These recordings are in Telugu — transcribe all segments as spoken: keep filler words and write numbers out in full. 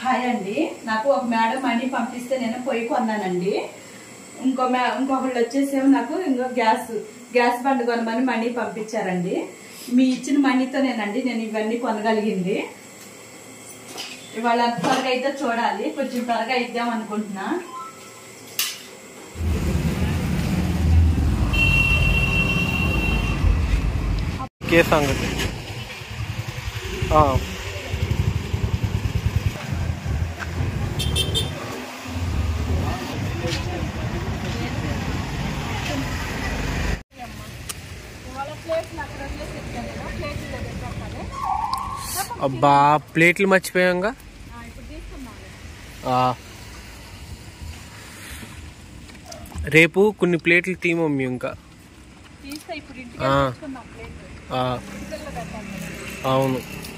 హాయ్ అండి, నాకు ఒక మేడం మనీ పంపిస్తే నేను పొయ్యి కొన్నానండి. ఇంకో మే ఇంకొకళ్ళు వచ్చేసేమో నాకు ఇంకో గ్యాస్ గ్యాస్ బండ్ కొనమని మనీ పంపించారండి. మీ ఇచ్చిన మనీతోనేనండి నేను ఇవన్నీ కొనగలిగింది. ఇవాళ త్వరగా అయితే చూడాలి, కొంచెం త్వరగా ఇద్దాం అనుకుంటున్నా. అబ్బా ప్లేట్లు మర్చిపోయాంగా. రేపు కొన్ని ప్లేట్లు తీ మమ్మీ. ఇంకా అవును,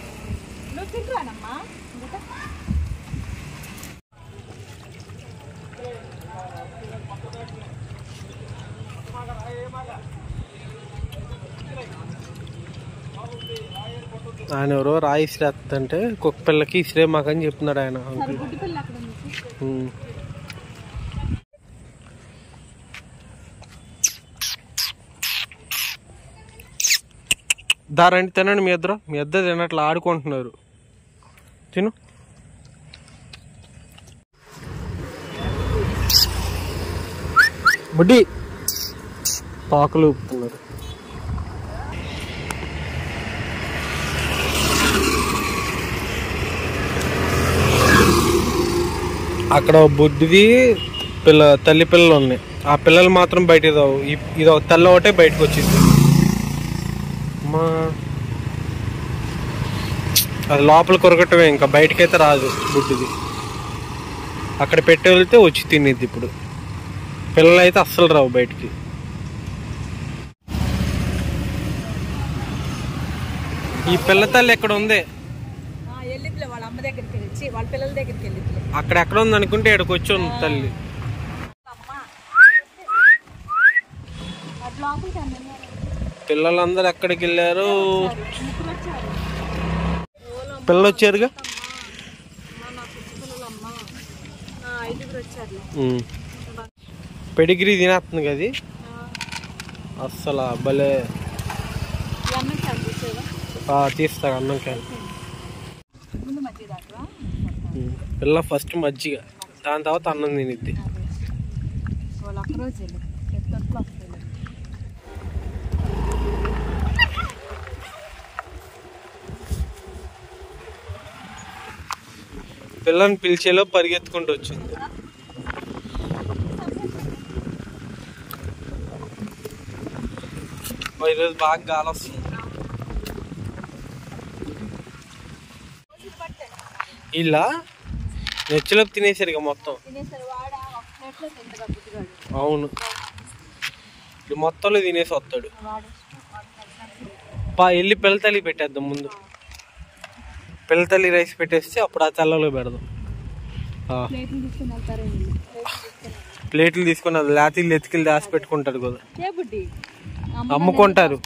ఆయన ఎవరో రాయి ఇసిరేస్తుంటే కుక్క పిల్లకి ఇసిరే మాకని చెప్తున్నాడు ఆయన. దారండి తినండి, మీ ఇద్దరు మీ ఇద్దరు తినట్లు ఆడుకుంటున్నారు. తిను. బుడ్డి పాకులు ఊపుతున్నారు. అక్కడ బుడ్డిది పిల్ల తల్లి పిల్లలు ఉన్నాయి. ఆ పిల్లలు మాత్రం బయట రావు. ఇది ఒక తెల్ల ఒకటే బయటకు వచ్చింది. అమ్మా అది లోపల కొరకటమే, ఇంకా బయటకైతే రాదు బుడ్డిది. అక్కడ పెట్టి వెళ్తే వచ్చి తినేది. ఇప్పుడు పిల్లలు అయితే అస్సలు రావు బయటికి. ఈ పిల్ల తల్లి ఎక్కడ ఉంది? అక్కడ ఎక్కడ ఉంది అనుకుంటే ఇక్కడికి వచ్చి ఉంది తల్లి. పిల్లలందరూ ఎక్కడికి వెళ్ళారు? పిల్లలు వచ్చారుగా. పెడిగ్రీ తినేస్తుంది కదా అస్సలు. భలే తీస్తా అన్నం క్యాన్. పిల్ల ఫస్ట్ మజ్జిగ, దాని తర్వాత అన్నం తినిద్ది. పిల్లని పిలిచేలో పరిగెత్తుకుంటూ వచ్చింది. ఈరోజు బాగా గాలి వస్తుంది. ఇలా నెచ్చలోకి తినేసారు ఇక మొత్తం. అవును, ఇప్పుడు మొత్తంలో తినేసి వస్తాడు. పా వెళ్ళి పిల్లతల్లి పెట్టేద్దాం ముందు. పిల్లతల్లి రైస్ పెట్టేస్తే అప్పుడు ఆ తెల్లలో పెడదాం. ప్లేట్లు తీసుకుని అది లేతీళ్ళు ఎత్తుకెళ్ళి దాచి పెట్టుకుంటారు కదా, అమ్ముకుంటారు.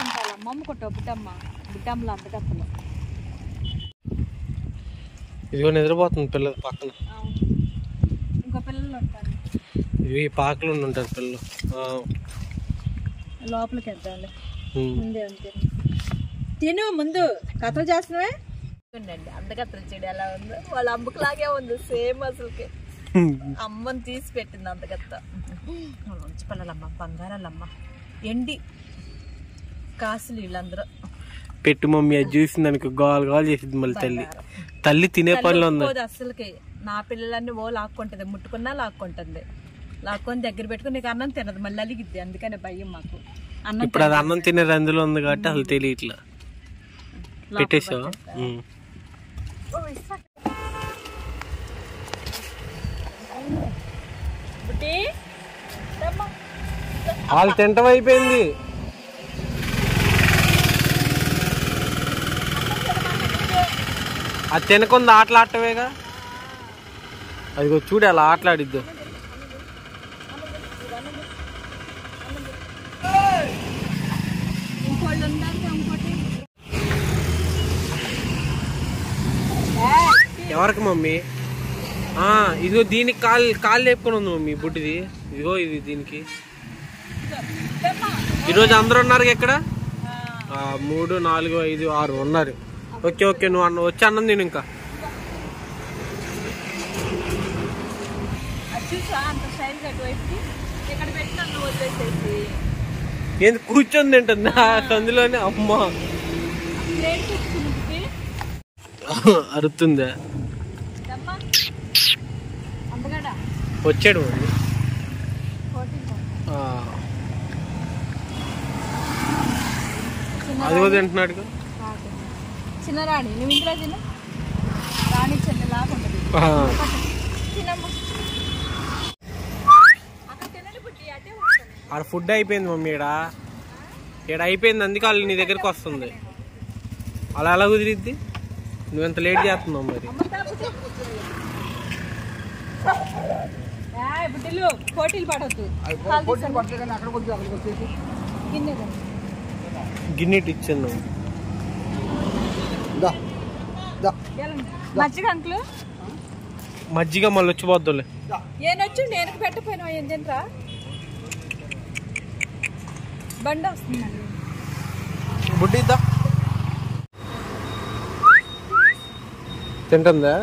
ఇదిగో నిద్రపోతుంది పిల్లలు పక్కన. ఇవి పాకలు ఉంటారు పిల్లలు. లోపలికి తిను ముందు కథలు చేస్తున్నావే. అందకత్తలు చెడు ఎలా ఉందో వాళ్ళ అమ్మకులాగే ఉంది సేమ్. అసలుకి అమ్మని తీసి పెట్టింది అందకత్త. మంచి పిల్లలమ్మ, బంగారాలమ్మ, ఎండి కాసులు వీళ్ళందరూ. పెట్టు మమ్మీ అది చూసింది అనుకో గోల్ గోల్ చేసింది. మళ్ళీ తల్లి తల్లి తినే పనిలో ఉంది అసలుకి. నా పిల్లలన్నీ ఓ లాక్కుంటది, ముట్టుకున్నా లాక్కుంటుంది. లాక్కొని దగ్గర పెట్టుకుని నీకు అన్నం తినదు, మళ్ళీ అలిగిద్ది. అందుకనే భయం మాకు. అన్నం ఇప్పుడు అది అన్నం తినేది అందులో ఉంది కాబట్టి అసలు తెలియట్లా. పెట్టేసావా? వాళ్ళు తింటం అయిపోయింది. అది తినకుండా ఆటలాడటమేగా. అదిగో చూడు అలా ఆటలాడిద్దు. ఎవరికి మమ్మీ? ఇదిగో దీనికి కాలు కాలు లేపుకొని ఉంది మమ్మీ బుడ్డిది. ఇదిగో ఇది దీనికి. ఈరోజు అందరూ ఉన్నారు ఎక్కడ? మూడు నాలుగు ఐదు ఆరు ఉన్నారు. ఓకే ఓకే నువ్వు అన్న వచ్చి అన్నం తిను. ఇంకా ఏంది కూర్చొని తింటుంది అందులోనే? అమ్మా అరుతుందా? వచ్చాడు అది కూడా తింటున్నాడు. చిన్నరాణి నువ్వు ఇంట్లో తిన రాణి చెల్లి లాగా ఉంటుంది. ఆడ ఫుడ్ అయిపోయింది మమ్మీ. ఈడ ఈడ అయిపోయింది, అందుకే వాళ్ళు నీ దగ్గరికి వస్తుంది. అలా ఎలా కుదిరిద్ది? నువ్వెంత లేట్ చేస్తున్నావు మరి. పోటీలు పడవద్దు. గిన్నెట్ ఇచ్చాను. మజ్జిగ అంకులు మజ్జిగ మళ్ళీ వచ్చిపోద్దులే. ఏనొచ్చు నేను పెట్టపోయినా ఏంటంట్రా బండి వస్తుందండి. బుడ్డిద్దా తింటుందా?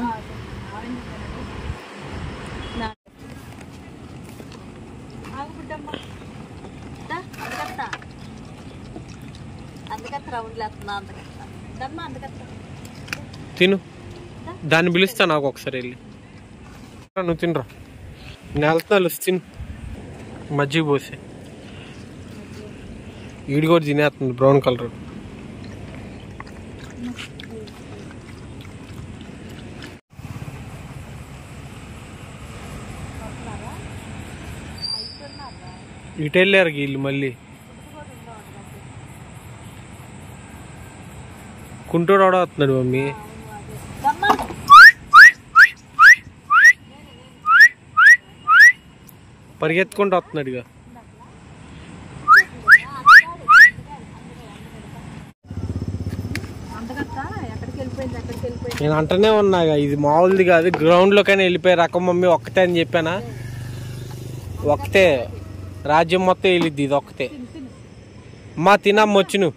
తిను. దాన్ని పిలుస్తా నాకు ఒకసారి వెళ్ళి. నువ్వు తినరా, నేను వెళ్తున్నా. తిను మజ్జిగ పోసి. ఈడి కూడా తినేస్తుంది బ్రౌన్ కలర్. ఇటు వెళ్ళారు వీళ్ళు మళ్ళీ. కుంటూరు కూడా వస్తున్నాడు మమ్మీ. పరిగెత్తుకుంటూ వస్తున్నాడు. ఇక నేను అంటనే ఉన్నా ఇది మామూలుది కాదు, గ్రౌండ్ లోకైనా వెళ్ళిపోయే రకం మమ్మీ. ఒక్కతే అని చెప్పానా? ఒక్కతే రాజ్యం మొత్తం వెళ్ళిద్ది, ఇది ఒక్కతే. మా తినమ్మ వచ్చి నువ్వు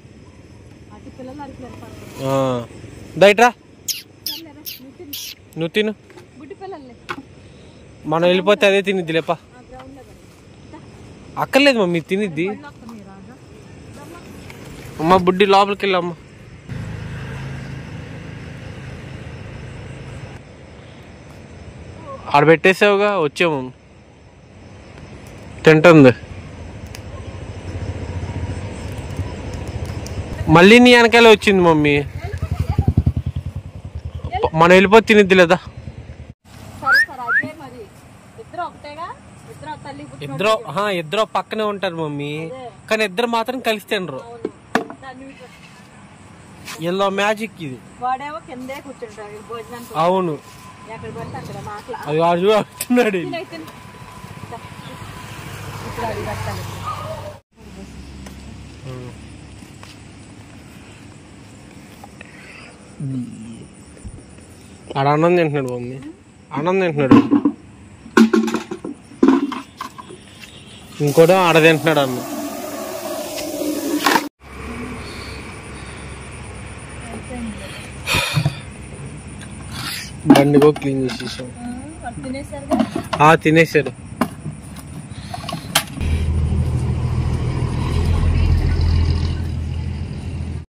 బయటరా, నువ్వు తిను. మనం వెళ్ళిపోతే అదే తినిద్ది లేపా. అక్కర్లేదు మమ్మీ తినిద్ది. అమ్మ బుడ్డి లోపలికి వెళ్ళమ్మా. ఆడ పెట్టేసావుగా, వచ్చాము. తింటుంది. మళ్ళీ నీ వెనకాల వచ్చింది మమ్మీ. మనం వెళ్ళిపోతే తినిద్ది లేదా? ఇద్దరు ఇద్దరు పక్కనే ఉంటారు మమ్మీ, కానీ ఇద్దరు మాత్రం కలిసి తినరు. ఎల్లో మ్యాజిక్ ఇది. అవును అది వాడు చూస్తున్నాడు. ఆడ అన్నం తింటున్నాడు మమ్మీ, అన్నం తింటున్నాడు. ఇంకోటి ఆడ తింటున్నాడు అన్నం. బండి కూడా క్లీన్ చేసేసాం. తినేసారు.